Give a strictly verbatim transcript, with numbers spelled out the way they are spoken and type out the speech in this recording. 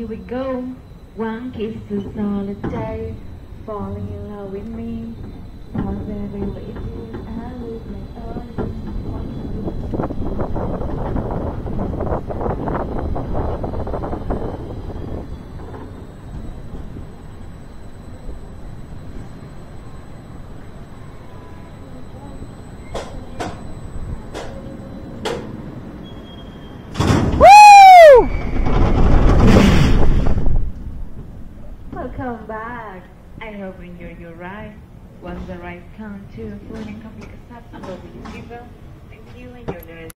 here we go. One kiss is all it takes. Falling in love with me. Cause every way it is, I lose my own. Welcome back. I hope you enjoyed your ride. Once the ride comes to a full and complete acceptance of the receiver, thank you and your